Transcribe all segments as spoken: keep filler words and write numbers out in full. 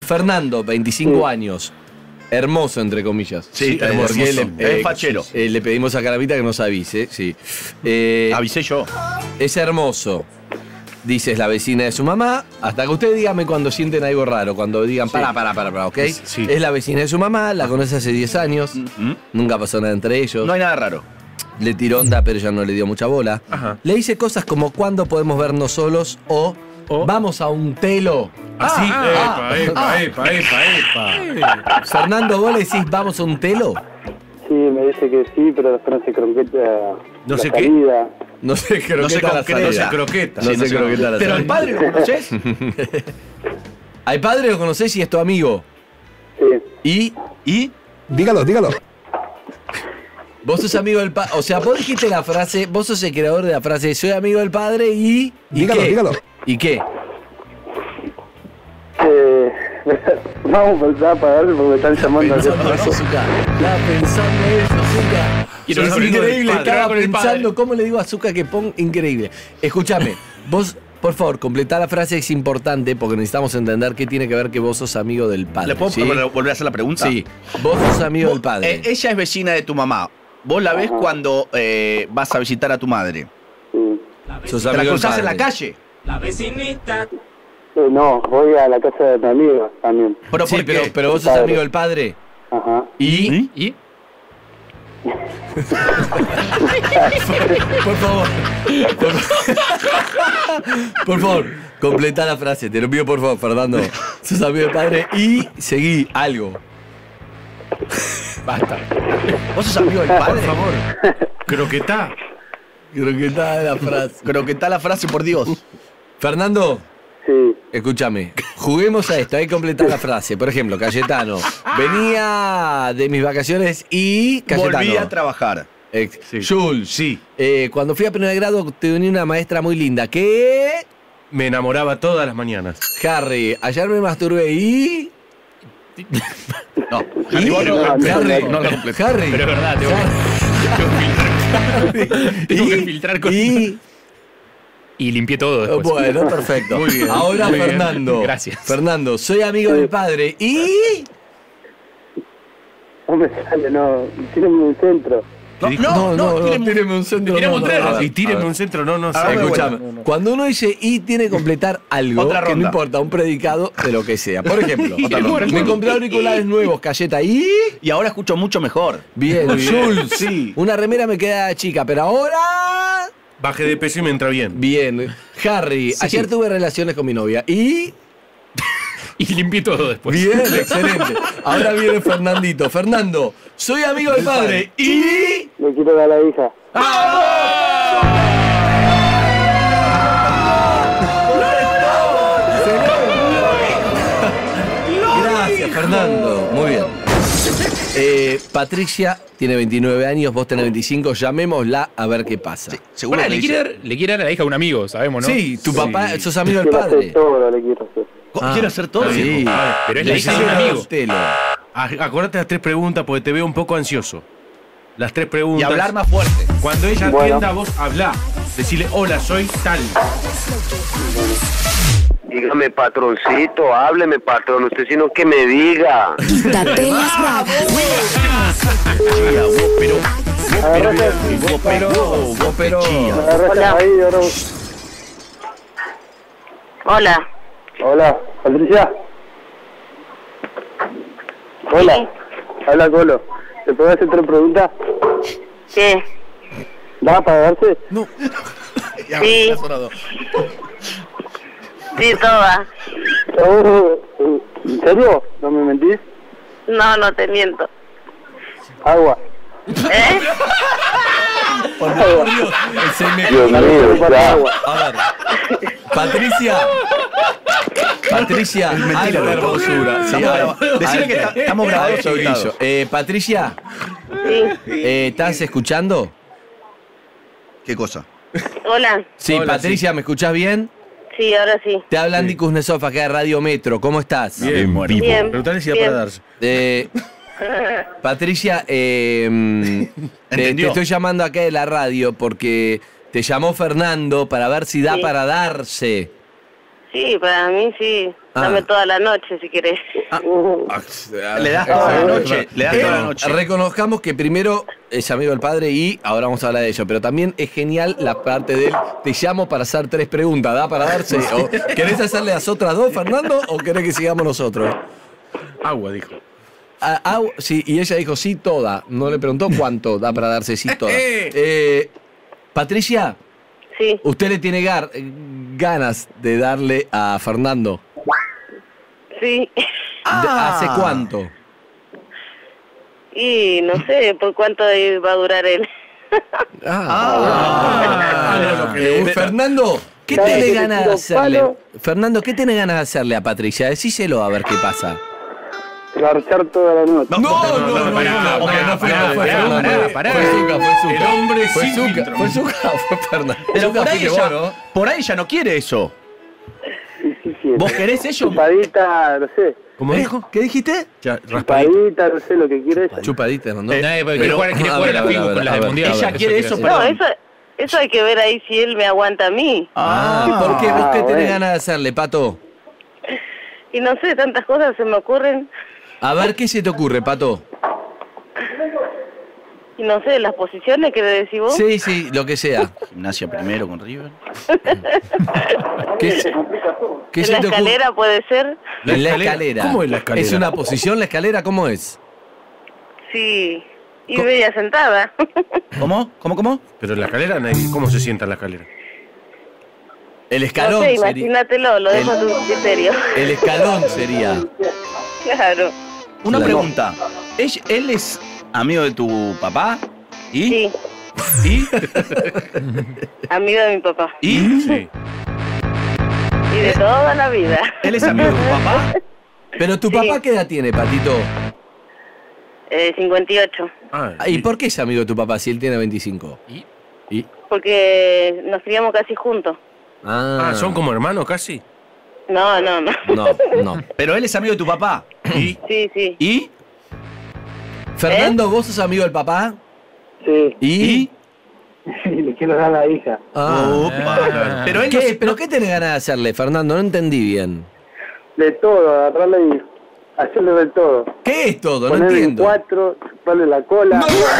Fernando, veinticinco Sí. años. Hermoso, entre comillas. Sí, hermoso. hermoso. Le, Es fachero. eh, le pedimos a Caramita que nos avise, sí. Eh, Avisé yo. es hermoso. Dice, es la vecina de su mamá. Hasta que ustedes díganme cuando sienten algo raro. Cuando digan, para, para, para, para, ¿ok? Sí. Es la vecina de su mamá, la conoce hace diez años. ¿Mm? Nunca pasó nada entre ellos. No hay nada raro. Le tiró onda, pero ella no le dio mucha bola. Ajá. Le dice cosas como, ¿cuándo podemos vernos solos? O, O- vamos a un telo. Así. Ah, epa, epa, epa, epa, epa. Fernando, ¿vos le decís, vamos a un telo? Sí, me dice que sí, pero después no se croqueta No la sé qué. salida. No sé, creo No que se está la concreta. salida. No sé croqueta. No Sí, sé no sé croqueta la Pero salida. el padre lo conoces. Al padre lo conocés y es tu amigo. Sí. Y ¿Y? Dígalo, dígalo. vos sos amigo del padre. O sea, vos dijiste la frase, vos sos el creador de la frase, soy amigo del padre y... ¿Y Dígalo, qué? dígalo. ¿Y qué? Eh, vamos a empezar a pagar porque me están llamando a hacer Pensando eso, Zucca. Estaba pensando eso, Zucca. Quiero Es hablar con el increíble, padre, estaba con el padre. pensando cómo le digo a Zucca que ponga increíble. Escúchame, vos, por favor, completá la frase, es importante porque necesitamos entender qué tiene que ver que vos sos amigo del padre. ¿Le puedo ¿sí? volver a hacer la pregunta? Sí, vos sos amigo Vos- del padre. eh, ella es vecina de tu mamá. ¿Vos la ves cuando eh, vas a visitar a tu madre? Sí. Sos ¿Te la amigo del cruzás en la padre. calle? Eh, no, voy a la casa de mi amigo también. ¿Pero Sí, por pero, qué? pero vos sos Padre. amigo del padre. Ajá. ¿Y? ¿Y? ¿Y? Por favor. Por, por favor, completá la frase. Te lo pido por favor, Fernando. Sos amigo del padre y seguí algo. Basta. ¿Vos sos amigo del padre? Por favor. Croquetá. Creo que está la frase. Creo que está la frase, por Dios. Fernando, Sí. escúchame. Juguemos a esto, hay que completar la frase. Por ejemplo, Cayetano. Venía de mis vacaciones y. Cayetano. Volví a trabajar. Ex- Sí. Jules. Sí. Eh, cuando fui a primer grado tenía una maestra muy linda. ¿Qué? Me enamoraba todas las mañanas. Harry, ayer me masturbé y. No, Harry, vos no, No, completo, Harry, no lo completo. Harry. Pero es verdad, tengo que, tengo que filtrar cosas. Y. Y limpié todo después. Bueno, perfecto. Muy bien, Ahora muy bien. Fernando. Gracias. Fernando, soy amigo del padre y. No me sale, no. Tírenme un centro. No, dijo? no, no, tíreme un- tíreme un centro. Tiremos no, un no, tres. a ver, Y a tíreme ver. un centro. No, no sé. Ah, bueno, Escuchame, no, no. cuando uno dice y tiene que completar algo, Otra que no ronda. importa, un predicado de lo que sea. Por ejemplo, Otra ronda. me compré auriculares nuevos, Cayeta, y. Y ahora escucho mucho mejor. Bien, Muy bien. Jules. Sí. Una remera me queda chica, pero ahora. Bajé de peso y me entra bien. Bien. Harry, Sí. ayer tuve relaciones con mi novia y. Y limpié todo después. Bien, excelente. Ahora viene Fernandito. Fernando, soy amigo del padre y. Le quiero dar a la hija. Gracias, Fernando. Muy bien. Eh, Patricia tiene veintinueve años, vos tenés veinticinco. Llamémosla a ver qué pasa. Sí, Seguro Pará, que le, dice- quiere dar, le quiere dar a la hija a un amigo, sabemos, ¿no? tu papá, sos amigo del Quiero padre. hacer todo, le quiero hacer. Ah, Quiero hacer todo. Sí. viejo. Pero es la Le hija de un hicieron amigo. telo. Ah, Acordate las tres preguntas porque te veo un poco ansioso. Las tres Y preguntas. hablar más fuerte. Cuando ella Bueno. atienda, vos hablá. Decirle, hola, soy tal. Dígame, patroncito, hábleme, patrón. Usted sino que me diga. Quítate las bravas. Chía, vos, pero. Vos, pero. Agarrate. Vos, pero. Vos, pero. Me Chía. agarraste Hola. ahí, ahora. Hola. Hola, Patricia. Hola. Habla Colo. ¿Te puedo hacer otra pregunta? ¿Qué? ¿Va a pagarse? Ya, Sí. ya ha sonado. Sí, toda. Oh, ¿en serio? ¿No me mentís? No, no te miento. Agua. ¿Eh? Por favor, Dios. Se me- Dios Dale, mío, para ya. agua. A ver. Patricia. Patricia, algo de hermosura. Sí, Estamos algo- graba- Decirle que algo- está- estamos grabados alto y editados. brillo. Eh, Patricia, Sí. eh, ¿estás escuchando? ¿Qué cosa? Hola. Sí, Hola, Patricia, ¿me escuchás bien? Sí, ahora sí. Te habla Andy Kuznetsov acá de Radio Metro. ¿Cómo estás? Bien, bueno. Bien. Preguntale si da Bien. para darse. Eh, Patricia, eh, mm, te, te ¿Entendió? estoy llamando acá de la radio porque te llamó Fernando para ver si da Sí. para darse. Sí, para mí sí. Ah. Dame toda la noche si querés. Le das toda la noche, le das Eh, toda la noche. Reconozcamos que primero es amigo del padre y ahora vamos a hablar de ello, pero también es genial la parte de él. Te llamo para hacer tres preguntas, ¿da para darse? ¿O ¿Querés hacerle las otras dos, Fernando, o querés que sigamos nosotros? Agua, dijo. Ah, ah, sí, y ella dijo sí toda. No le preguntó cuánto da para darse sí toda. Eh, Patricia, Sí. ¿usted le tiene gar- ganas de darle a Fernando? Sí. ¿De- Ah. ¿Hace cuánto? Y no sé por cuánto va a durar él. Ah, Ah, Eh, Fernando, ¿qué Cada tiene que le ganas de tiro hacerle? palo- Fernando, ¿qué tiene ganas de hacerle a Patricia? Decíselo a ver qué pasa. Garchar toda la noche. No, no, no, no, pará, no, pará, no fue, pará, no fue pará, Fernando. pará, Fue pará. Zucca, fue Zucca. El hombre fue sin Zucca, filtro. fue Zucca, fue Fernando. Pero Zucca por ahí, fue ella, vos, ¿no? por ahí ella no quiere eso. Sí, sí, sí. ¿Vos querés eso? Chupadita, no sé. ¿Cómo ¿Eh? dijo? ¿Qué dijiste? Ya, raspadito. Chupadita, no sé lo que quieres. Chupadita, ¿no? Eh, No, porque pero- jugar, quiere a jugar ver, a a la ver, FIBU a con la ver, del a ver. mundial. Ella quiere eso, quiere pero- No, Perdón. eso, eso hay que ver ahí si él me aguanta a mí. Ah, ¿Y por qué? ¿Vos qué Ah, tenés bueno. ganas de hacerle, Pato? Y no sé, tantas cosas se me ocurren. A ver, ¿qué se te ocurre, Pato? Y no sé, las posiciones que le decís vos. Sí, sí, lo que sea. Gimnasia primero con River. ¿Qué, se- qué En se la te ocurre? escalera puede ser. En la escalera. ¿Cómo es la escalera? ¿Es una posición la escalera? ¿Cómo es? Sí. Y Co- bella sentada. ¿Cómo? ¿Cómo, cómo? Pero en la escalera, nadie- ¿cómo se sienta en la escalera? El No escalón sé, sería. imagínatelo, lo dejo a tu criterio. El escalón sería. Claro. Una Claro. pregunta. ¿Él, él es amigo de tu papá? ¿Y? Sí, ¿Y? amigo de mi papá. ¿Y? Sí. Y de toda la vida. ¿Él es amigo de tu papá? Pero tu Sí. papá, ¿qué edad tiene, Patito? Eh, cincuenta y ocho. Ah, ¿Y por qué es amigo de tu papá si él tiene veinticinco? ¿Y? ¿Y? Porque nos criamos casi juntos. Ah, Ah, ¿son como hermanos casi? No, no, no. No, no. Pero él es amigo de tu papá. ¿Y? Sí, sí. ¿Y? Fernando, ¿vos sos amigo del papá? Sí, ¿Y? ¿Y? sí, le quiero dar a la hija. Ah. Opa. Pero él no ¿Qué? se- ¿Pero qué tenés ganas de hacerle, Fernando? No entendí bien. De todo, agarrarla y hacerle de todo. ¿Qué es todo? No Ponerle en entiendo. cuatro, chuparle la cola.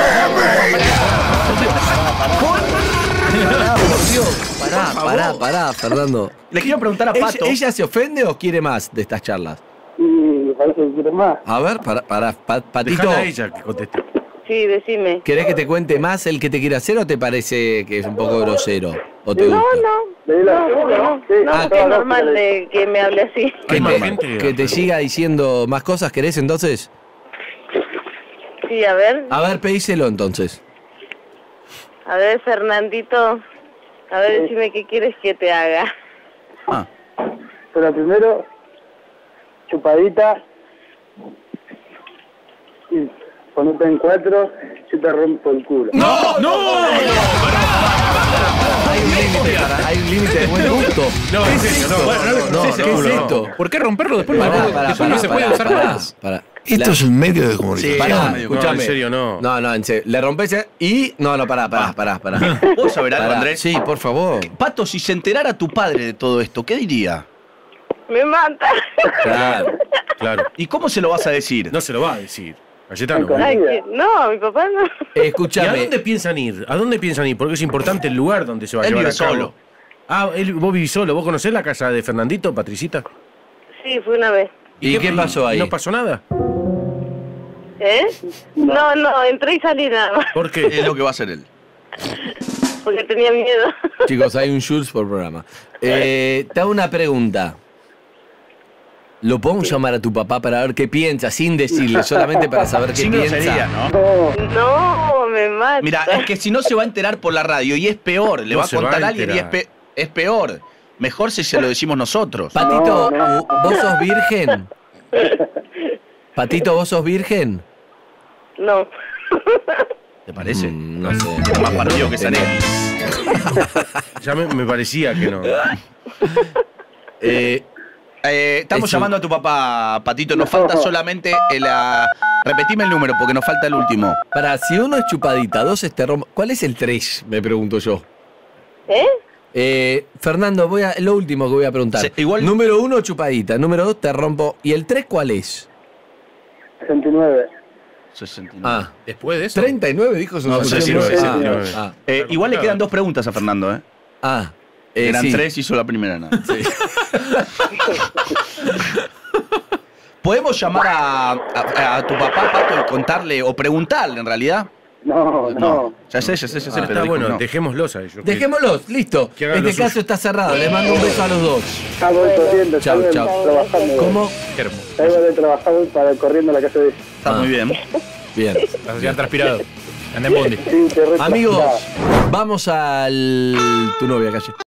Pará, por Dios. Pará, pará, pará, Fernando. Le quiero preguntar a ¿Ella, Pato. ella se ofende o quiere más de estas charlas? Y me parece que quiere más. A ver, pará, pará, Pa- Patito. Dejala a ella que conteste. Sí, decime. ¿Querés que te cuente más el que te quiere hacer o te parece que es un poco grosero? ¿O te No, gusta? no. Le di la- No, no, Sí, no, Ah, porque es normal de que me hable así. ¿Que Hay más te, gente. que te siga diciendo más cosas querés entonces? Sí, a ver. A ver, pedíselo entonces. A ver, Fernandito. A ver, decime qué quieres que te haga. Ah. Pero primero, chupadita. Y ponete en cuatro, yo te rompo el culo. ¡No! ¡No! Hay un límite, para- hay un límite de buen gusto. No, en serio, no. Bueno, no, No, sí, ¿qué seguro, es no. esto? ¿Por qué romperlo después? Pará, no, pará, después pará, no se puede pará, usar pará, más. pará. Esto La- es un medio de comunicación. Sí, Pará, no, escuchame. en serio, no. No, no, en serio. Le rompes y. No, no, pará, pará, pará, pará. ¿Vos sabés algo, Pará. Andrés? Sí, por favor. Pato, si se enterara tu padre de todo esto, ¿qué diría? Me mata. Claro. Claro. ¿Y cómo se lo vas a decir? No se lo va a decir. Cayetano. Con- Ay, que- no, mi papá no. Eh, ¿Y a escúchame. dónde piensan ir? ¿A dónde piensan ir? Porque es importante el lugar donde se va a Él llevar vive a cabo. solo. Ah, él- vos vivís solo. ¿Vos conocés la casa de Fernandito, Patricita? Sí, fue una vez. ¿Y qué pasó ahí? ¿No pasó nada? ¿Eh? No, no, entré y salí nada más. ¿Por Es qué? lo que va a hacer él. Porque tenía miedo. Chicos, hay un Jules por programa. Eh, te hago una pregunta. ¿Lo podemos llamar a tu papá para ver qué piensa, sin decirle, solamente para saber qué Sin piensa? grosería, ¿no? No, No, me mata. Mira, es que si no se va a enterar por la radio y es peor, le No va a se va contar a a alguien y es, enterar. pe- es peor. Mejor si se lo decimos nosotros. Patito, No, no. u- ¿vos sos virgen? Patito, ¿vos sos virgen? No. ¿Te parece? Mm, no sé. Es más partido que Sanelli. Ya me, me parecía que no. Eh, Eh, estamos Eso. llamando a tu papá, Patito. Nos falta solamente el... ah, repetime el número porque nos falta el último. para, si uno es chupadita, dos es terror, ¿cuál es el tres? Me pregunto yo. ¿Eh? Eh, Fernando, voy a, lo último que voy a preguntar. Sí, igual- Número uno, chupadita. Número dos, te rompo. ¿Y el tres cuál es? sesenta y nueve. sesenta y nueve. Ah, Después de eso. treinta y nueve dijo su No, sesenta y sesenta y nueve. nueve, Ah, ah, Eh, igual le quedan dos preguntas a Fernando, ¿eh? ah. Eh, Eran sí. tres, hizo la primera nada. ¿Podemos llamar a, a- a tu papá, Pato, y contarle o preguntarle en realidad? No, no. Ya sé, ya sé, ya sé, Ah, pero está dijo bueno, no. dejémoslos a ellos. Dejémoslos, listo. Que hagan Este lo suyo. caso está cerrado. Les mando un beso a los dos. Ya voy corriendo, Chau, ya voy chau. trabajando. ¿Cómo? Qué hermoso. Ya voy a trabajar voy para corriendo a la casa de ella. Está Ah. muy bien. Bien. Vas a llegar transpirado. Anda en bondi. Sí, te re- Amigos, nada. vamos al tu novia, calle.